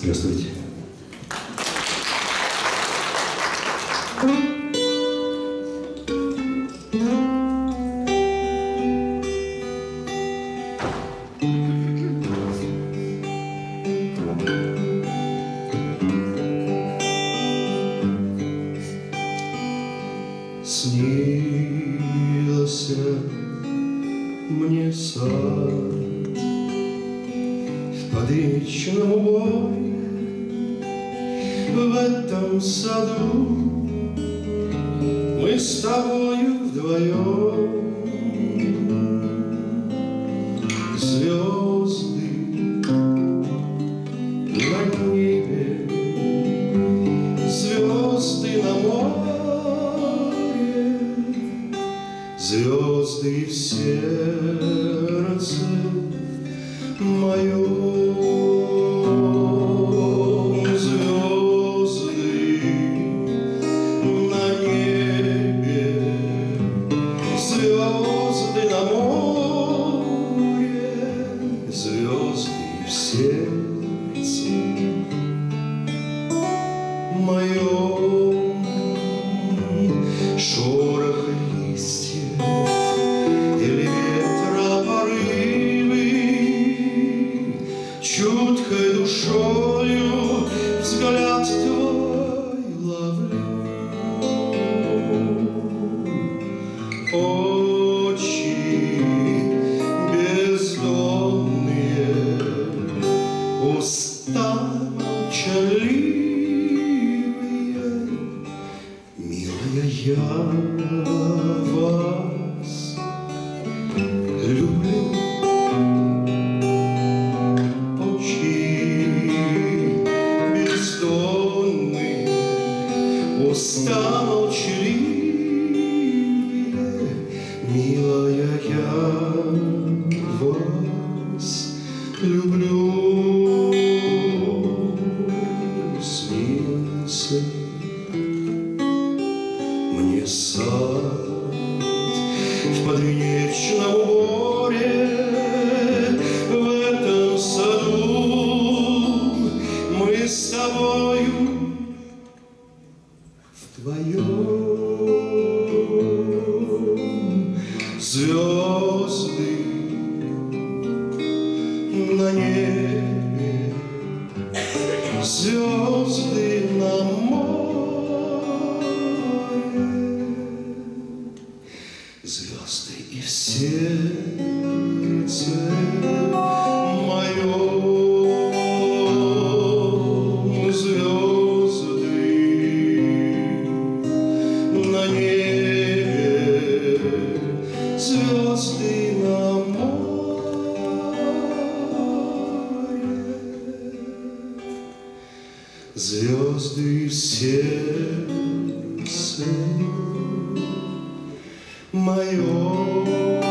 Здравствуйте. Снился мне сад в подречном уборе. В этом саду мы с тобою вдвоем. Звезды на небе, звезды на море, звезды в сердце моем. Звезды на море, звезды в сердце моем. Шорох листьев или ветра порывы, чуткой душою взгляд твой ловлю. Очи бездонные, уста молчаливые, милая, я вас люблю. Очи бездонные, уста молчаливые, милая, я вас люблю. Снился мне сад в подвенечном уборе. В этом саду мы с тобою вдвоем. Звезды на небе, звезды на море, звезды и в сердце моем. Звезды на небе, звезды на море, звезды в сердце моем.